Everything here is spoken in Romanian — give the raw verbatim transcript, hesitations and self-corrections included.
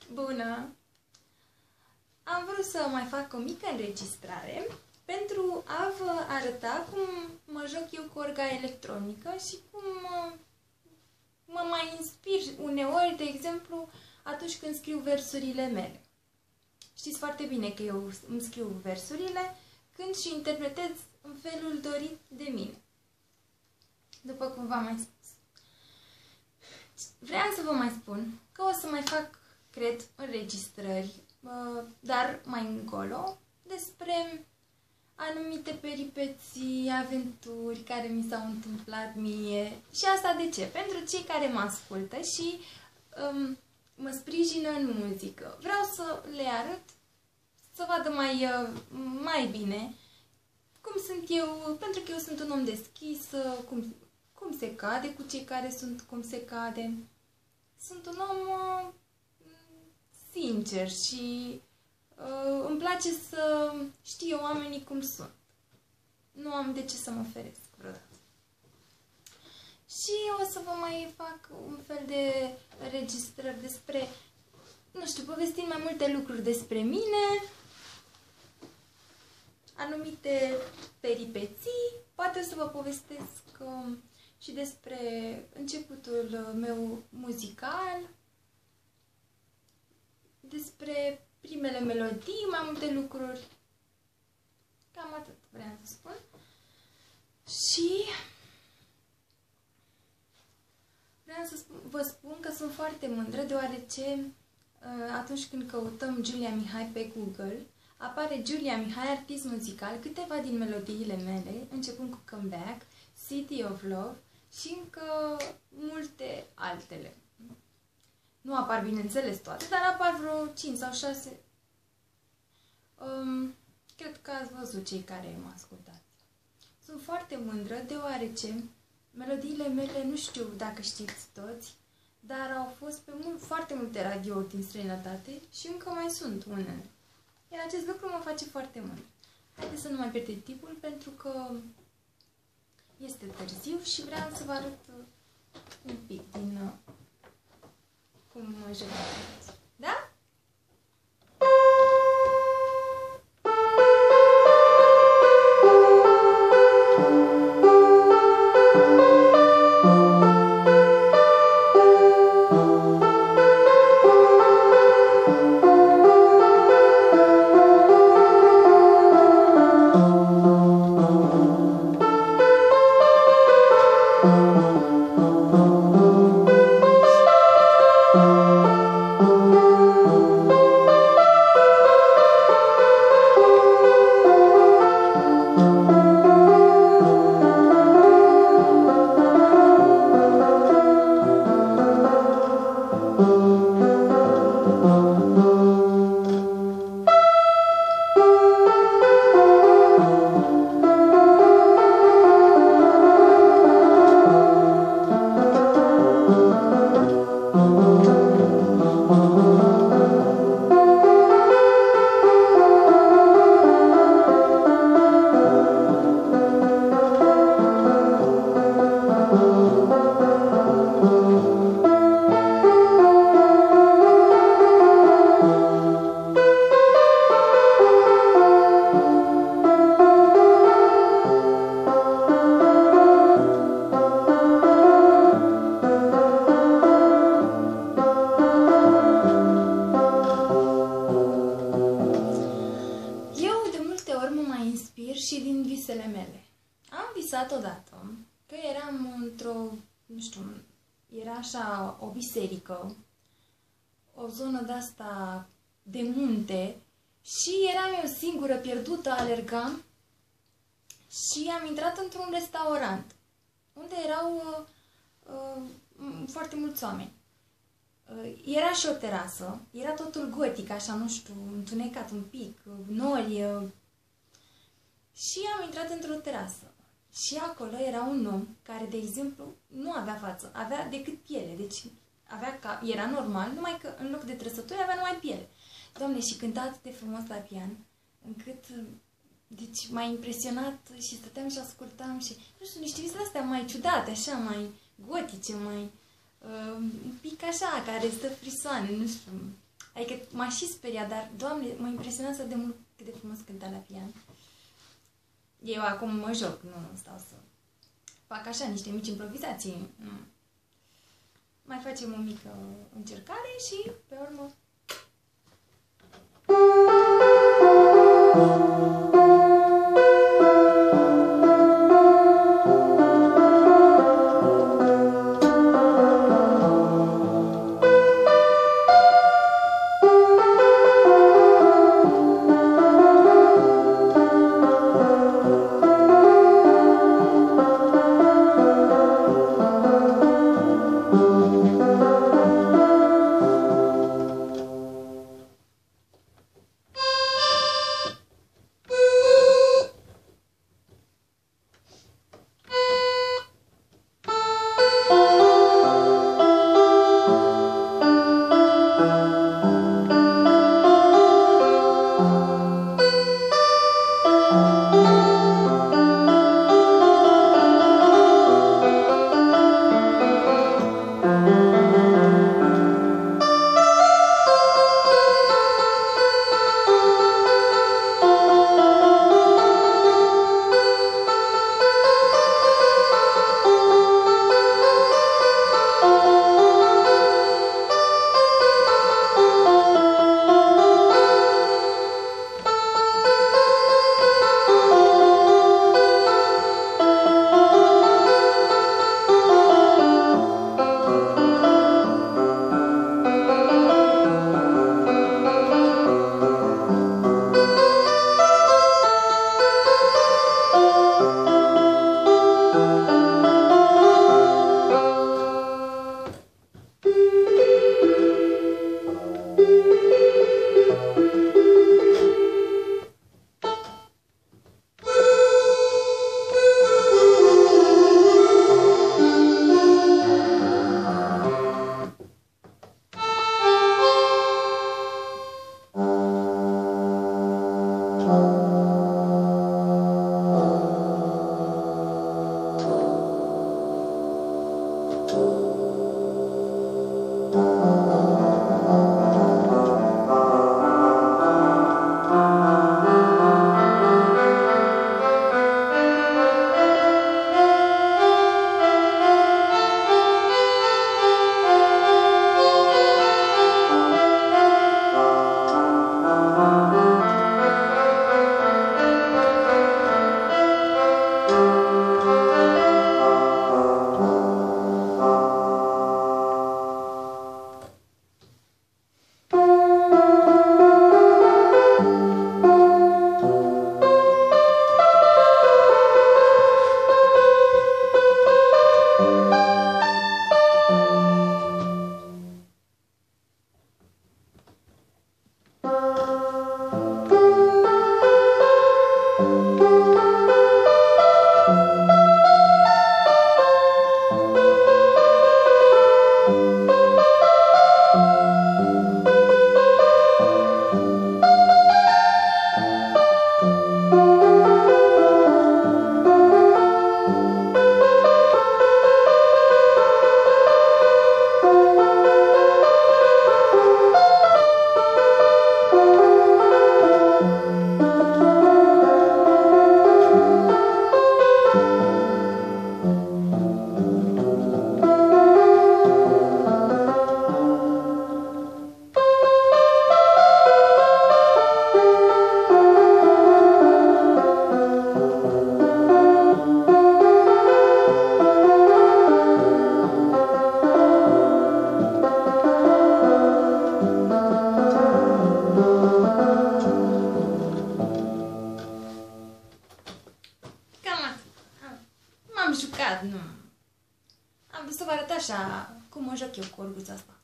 Bună! Am vrut să mai fac o mică înregistrare pentru a vă arăta cum mă joc eu cu orga electronică și cum mă, mă mai inspir uneori, de exemplu, atunci când scriu versurile mele. Știți foarte bine că eu îmi scriu versurile când și interpretez în felul dorit de mine. După cum v-am mai spus. Vreau să vă mai spun că o să mai fac, cred, înregistrări, dar mai încolo, despre anumite peripeții, aventuri care mi s-au întâmplat mie. Și asta de ce? Pentru cei care mă ascultă și um, mă sprijină în muzică. Vreau să le arăt, să vadă mai, mai bine cum sunt eu, pentru că eu sunt un om deschis, cum, cum se cade cu cei care sunt cum se cade. Sunt un om uh, sincer și uh, îmi place să știu oamenii cum sunt. Nu am de ce să mă feresc vreodată. Și o să vă mai fac un fel de înregistrări despre, nu știu, povestind mai multe lucruri despre mine, anumite peripeții, poate să vă povestesc uh, și despre începutul meu muzical, despre primele melodii, mai multe lucruri. Cam atât vreau să spun. Și vreau să spun, vă spun că sunt foarte mândră, deoarece atunci când căutăm Giulia Mihai pe Google, apare Giulia Mihai, artist muzical, câteva din melodiile mele, începând cu Comeback, City of Love și încă multe altele. Nu apar, bineînțeles, toate, dar apar vreo cinci sau șase. Um, cred că ați văzut cei care mă ascultați. Sunt foarte mândră, deoarece melodiile mele, nu știu dacă știți toți, dar au fost pe mult, foarte multe radiouri din străinătate și încă mai sunt unele. Iar acest lucru mă face foarte mândră. Haideți să nu mai pierdem timpul, pentru că este târziu și vreau să vă arăt un pic din cum mă joc. Da? Și din visele mele. Am visat odată că eram într-o, nu știu, era așa o biserică, o zonă de-asta de munte și eram eu singură, pierdută, alergam și am intrat într-un restaurant unde erau uh, uh, foarte mulți oameni. Uh, era și o terasă, era totul gotic, așa, nu știu, întunecat un pic, nori. Uh, Și am intrat într-o terasă. Și acolo era un om care, de exemplu, nu avea față, avea decât piele. Deci avea ca, era normal, numai că în loc de trăsături avea numai piele. Doamne, și cânta atât de frumos la pian, încât, deci m-a impresionat și stăteam și ascultam și, nu știu, niște visele astea mai ciudate, așa, mai gotice, mai, uh, un pic așa, care stă frisoane, nu știu. Adică m-a și speriat, dar, Doamne, mă impresionează de mult cât de frumos cânta la pian. Eu acum mă joc, nu stau să fac așa niște mici improvizații. Nu. Mai facem o mică încercare și, pe urmă... am jucat, nu. Am vrut să vă arăt așa cum mă joc eu cu orguța asta.